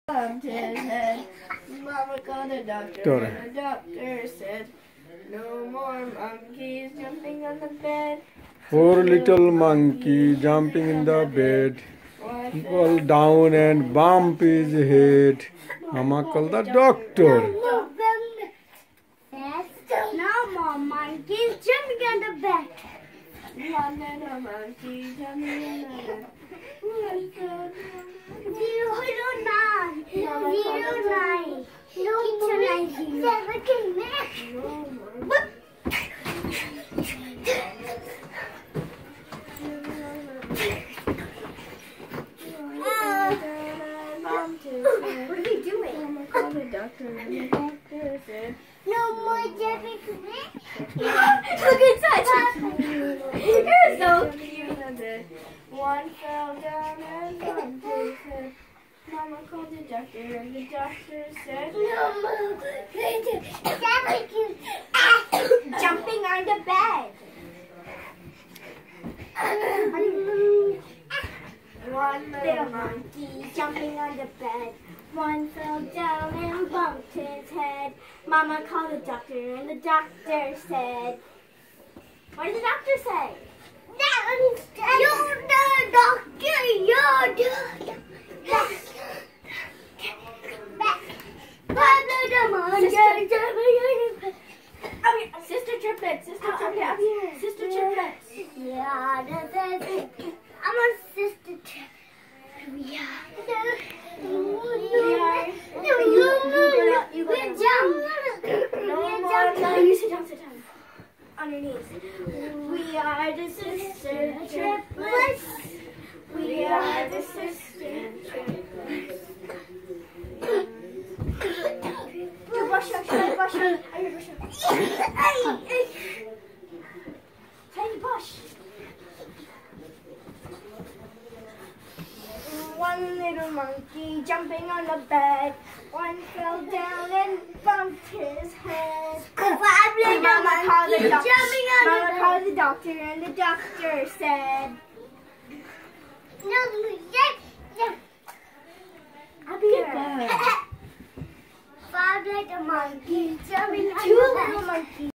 bumped his head. Mama called the doctor, and the doctor said, no more monkeys jumping on the bed. Poor little monkey jumping in the bed, fall down and bump his head. Mama called the doctor. No more monkeys jumping on the bed. One little monkey jumping on the bed. 009. What are you doing? Mama called the doctor, and the doctor said, no more jumping. Look inside. You're so cute. One fell down and bumped his head. Mama called the doctor, and the doctor said, No more jumping on the bed. one Little monkey jumping on the bed. One fell down and bumped his head. Mama called the doctor, and the doctor said, what did the doctor say? You're the doctor. You're the doctor. Sister triplets, sister triplets, sister triplets. Yeah, I'm a sister triplet. Yeah. You sit down, on your knees. We are the sister triplets. We are the sister triplets. You brush up, should I brush up? I will brush up. Tiny brush. One little monkey jumping on the bed. One fell down and bumped his head. Mama called the doctor, and the doctor said, I'll be here. Five little monkeys jumping on the bed.